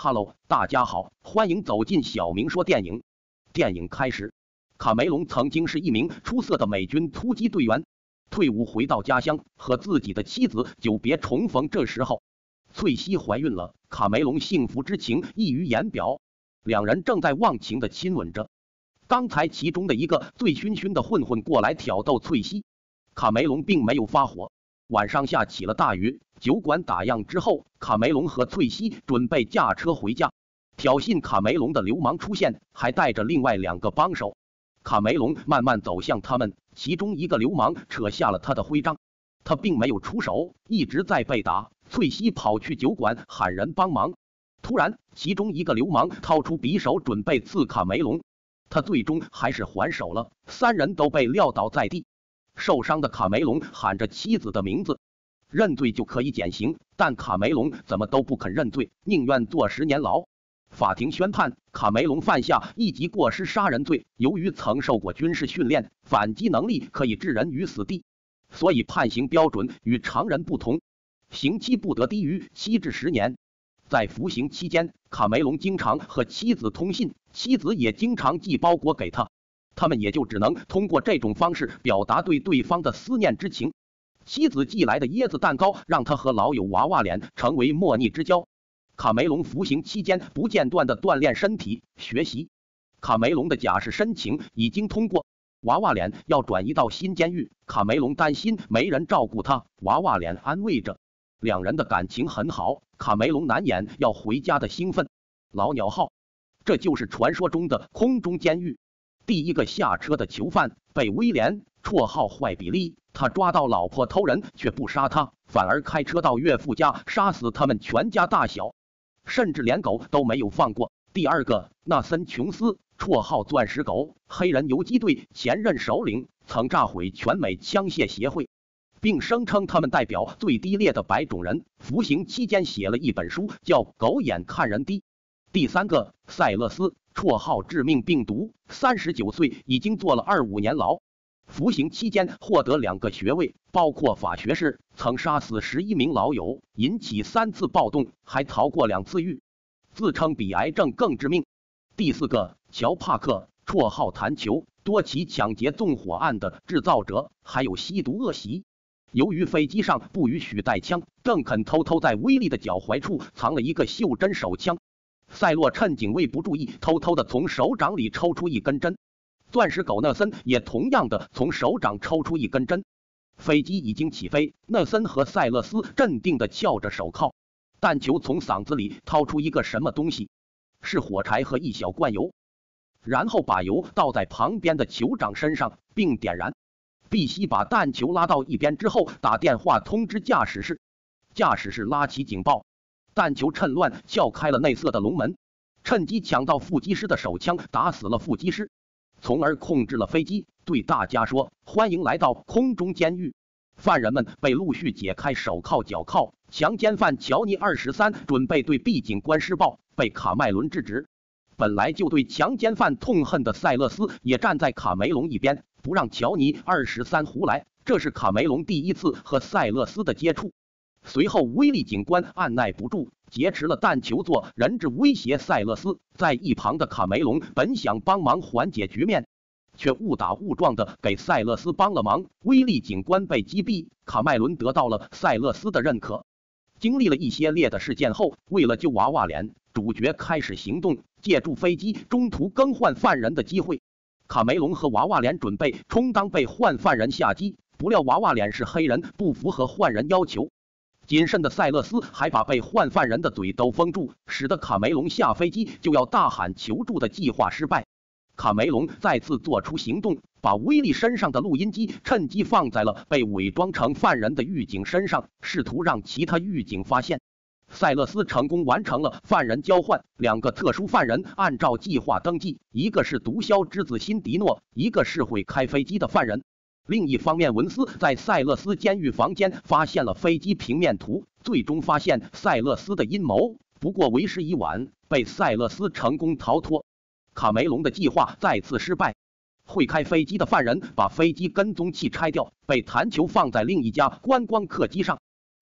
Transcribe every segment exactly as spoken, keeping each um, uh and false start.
Hello， 大家好，欢迎走进小明说电影。电影开始，卡梅隆曾经是一名出色的美军突击队员，退伍回到家乡，和自己的妻子久别重逢。这时候，翠西怀孕了，卡梅隆幸福之情溢于言表，两人正在忘情的亲吻着。刚才其中的一个醉醺醺的混混过来挑逗翠西，卡梅隆并没有发火。晚上下起了大雨，酒馆打烊之后，卡梅隆和翠西准备驾车回家。挑衅卡梅隆的流氓出现，还带着另外两个帮手。卡梅隆慢慢走向他们，其中一个流氓扯下了他的徽章，他并没有出手，一直在被打。翠西跑去酒馆喊人帮忙，突然，其中一个流氓掏出匕首准备刺卡梅隆，他最终还是还手了，三人都被撂倒在地。受伤的卡梅隆喊着妻子的名字，认罪就可以减刑，但卡梅隆怎么都不肯认罪，宁愿坐十年牢。法庭宣判，卡梅隆犯下一级过失杀人罪，由于曾受过军事训练，反击能力可以置人于死地，所以判刑标准与常人不同，刑期不得低于七至十年。在服刑期间，卡梅隆经常和妻子通信，妻子也经常寄包裹给他。他们也就只能通过这种方式表达对对方的思念之情。妻子寄来的椰子蛋糕让他和老友娃娃脸成为莫逆之交。卡梅隆服刑期间不间断的锻炼身体、学习。卡梅隆的假释申请已经通过，娃娃脸要转移到新监狱。卡梅隆担心没人照顾他，娃娃脸安慰着。两人的感情很好，卡梅隆难掩要回家的兴奋。老鸟号，这就是传说中的空中监狱。第一个下车的囚犯被威廉，绰号坏比利，他抓到老婆偷人却不杀他，反而开车到岳父家杀死他们全家大小，甚至连狗都没有放过。第二个纳森琼斯，绰号钻石狗，黑人游击队前任首领，曾炸毁全美枪械协会，并声称他们代表最低劣的白种人。服刑期间写了一本书，叫《狗眼看人低》。第三个塞勒斯，绰号致命病毒，三十九岁，已经坐了二五年牢。服刑期间获得两个学位，包括法学士，曾杀死十一名老友，引起三次暴动，还逃过两次狱，自称比癌症更致命。第四个乔帕克，绰号弹球，多起抢劫纵火案的制造者，还有吸毒恶习。由于飞机上不允许带枪，邓肯偷偷在威利的脚踝处藏了一个袖珍手枪。塞洛趁警卫不注意，偷偷的从手掌里抽出一根针。钻石狗纳森也同样的从手掌抽出一根针。飞机已经起飞，纳森和塞勒斯镇定的翘着手铐。弹球从嗓子里掏出一个什么东西，是火柴和一小罐油，然后把油倒在旁边的酋长身上并点燃。碧西把弹球拉到一边之后，打电话通知驾驶室，驾驶室拉起警报。弹球趁乱撬开了内侧的龙门，趁机抢到副机师的手枪，打死了副机师，从而控制了飞机，对大家说：“欢迎来到空中监狱。”犯人们被陆续解开手铐脚铐。强奸犯乔尼二十三准备对 B 警官施暴，被卡麦伦制止。本来就对强奸犯痛恨的塞勒斯也站在卡梅隆一边，不让乔尼二十三胡来。这是卡梅隆第一次和塞勒斯的接触。随后，威利警官按耐不住，劫持了弹球做人质，威胁塞勒斯。在一旁的卡梅隆本想帮忙缓解局面，却误打误撞的给塞勒斯帮了忙。威利警官被击毙，卡麦伦得到了塞勒斯的认可。经历了一系列的事件后，为了救娃娃脸，主角开始行动，借助飞机中途更换犯人的机会。卡梅隆和娃娃脸准备充当被换犯人下机，不料娃娃脸是黑人，不符合换人要求。谨慎的塞勒斯还把被换犯人的嘴都封住，使得卡梅隆下飞机就要大喊求助的计划失败。卡梅隆再次做出行动，把威利身上的录音机趁机放在了被伪装成犯人的狱警身上，试图让其他狱警发现。塞勒斯成功完成了犯人交换，两个特殊犯人按照计划登记，一个是毒枭之子辛迪诺，一个是会开飞机的犯人。另一方面，文斯在塞勒斯监狱房间发现了飞机平面图，最终发现塞勒斯的阴谋，不过为时已晚，被塞勒斯成功逃脱。卡梅隆的计划再次失败，会开飞机的犯人把飞机跟踪器拆掉，被弹球放在另一架观光客机上。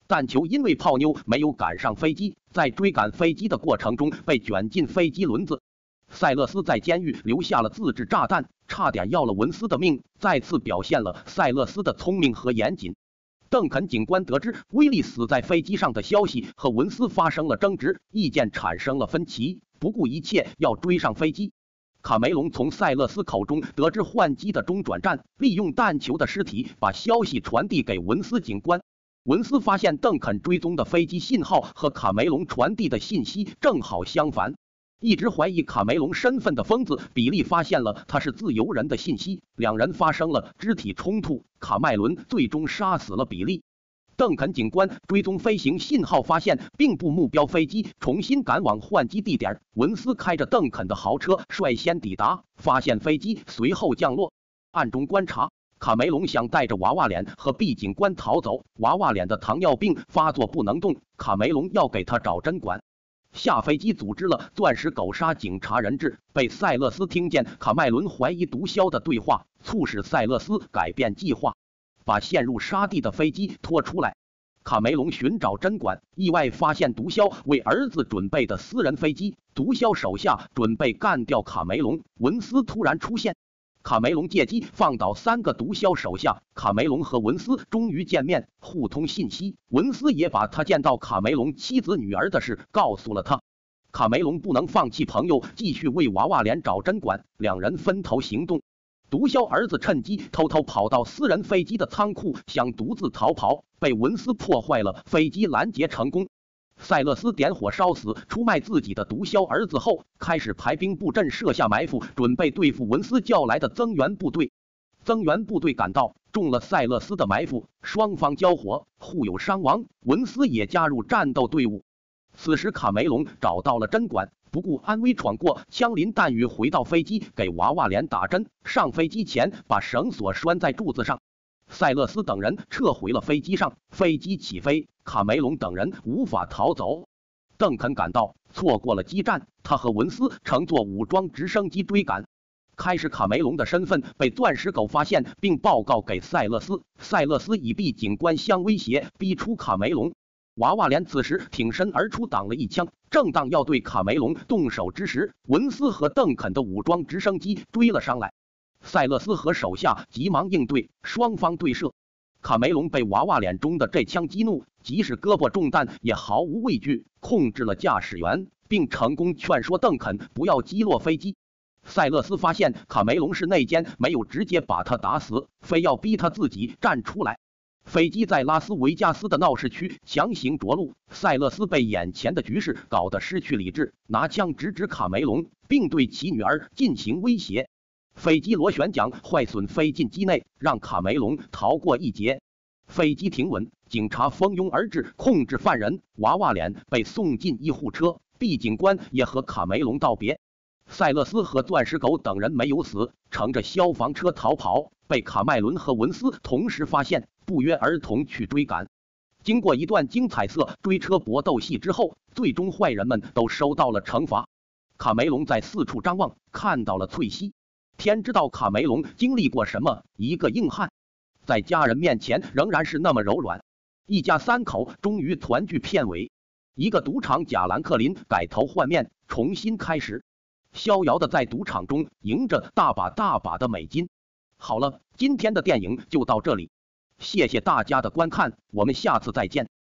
但球因为泡妞没有赶上飞机，在追赶飞机的过程中被卷进飞机轮子。塞勒斯在监狱留下了自制炸弹，差点要了文斯的命，再次表现了塞勒斯的聪明和严谨。邓肯警官得知威利死在飞机上的消息，和文斯发生了争执，意见产生了分歧，不顾一切要追上飞机。卡梅隆从塞勒斯口中得知换机的中转站，利用弹球的尸体把消息传递给文斯警官。文斯发现邓肯追踪的飞机信号和卡梅隆传递的信息正好相反。一直怀疑卡梅隆身份的疯子比利发现了他是自由人的信息，两人发生了肢体冲突，卡麦伦最终杀死了比利。邓肯警官追踪飞行信号，发现并不目标飞机，重新赶往换机地点。文斯开着邓肯的豪车率先抵达，发现飞机随后降落。暗中观察，卡梅隆想带着娃娃脸和 B 警官逃走，娃娃脸的糖尿病发作不能动，卡梅隆要给他找针管。下飞机组织了钻石狗杀警察人质，被塞勒斯听见卡麦伦怀疑毒枭的对话，促使塞勒斯改变计划，把陷入沙地的飞机拖出来。卡梅隆寻找针管，意外发现毒枭为儿子准备的私人飞机，毒枭手下准备干掉卡梅隆，文斯突然出现，卡梅隆借机放倒三个毒枭手下，卡梅隆和文斯终于见面，互通信息。文斯也把他见到卡梅隆妻子女儿的事告诉了他。卡梅隆不能放弃朋友，继续为娃娃脸找针管，两人分头行动。毒枭儿子趁机偷偷跑到私人飞机的仓库，想独自逃跑，被文斯破坏了飞机拦截成功。塞勒斯点火烧死出卖自己的毒枭儿子后，开始排兵布阵，设下埋伏，准备对付文斯叫来的增援部队。增援部队赶到，中了塞勒斯的埋伏，双方交火，互有伤亡，文斯也加入战斗队伍。此时卡梅隆找到了针管，不顾安危闯过枪林弹雨，回到飞机给娃娃脸打针。上飞机前把绳索拴在柱子上。塞勒斯等人撤回了飞机上，飞机起飞，卡梅隆等人无法逃走。邓肯赶到，错过了激战，他和文斯乘坐武装直升机追赶。开始卡梅隆的身份被钻石狗发现，并报告给塞勒斯。塞勒斯以 B 警官相威胁，逼出卡梅隆。娃娃脸此时挺身而出，挡了一枪。正当要对卡梅隆动手之时，文斯和邓肯的武装直升机追了上来。塞勒斯和手下急忙应对，双方对射。卡梅隆被娃娃脸中的这枪激怒，即使胳膊中弹也毫无畏惧，控制了驾驶员，并成功劝说邓肯不要击落飞机。塞勒斯发现卡梅隆是内奸，没有直接把他打死，非要逼他自己站出来。飞机在拉斯维加斯的闹市区强行着陆，塞勒斯被眼前的局势搞得失去理智，拿枪直指卡梅隆，并对其女儿进行威胁。飞机螺旋桨坏损飞进机内，让卡梅隆逃过一劫。飞机停稳，警察蜂拥而至，控制犯人。娃娃脸被送进医护车 ，B 警官也和卡梅隆道别。塞勒斯和钻石狗等人没有死，乘着消防车逃跑，被卡麦伦和文斯同时发现，不约而同去追赶。经过一段精彩色追车搏斗戏之后，最终坏人们都受到了惩罚。卡梅隆在四处张望，看到了翠西。天知道卡梅隆经历过什么，一个硬汉，在家人面前仍然是那么柔软。一家三口终于团聚片尾，一个赌场贾兰克林改头换面，重新开始，逍遥的在赌场中赢着大把大把的美金。好了，今天的电影就到这里，谢谢大家的观看，我们下次再见。